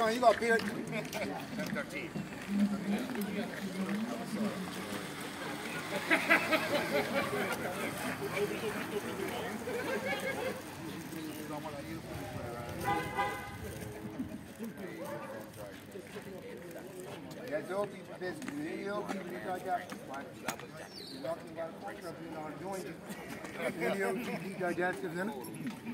fine. You got a beard. That's all people business. You know people got that. You're talking about a contract, you know, join you. Any OTP digestives in it?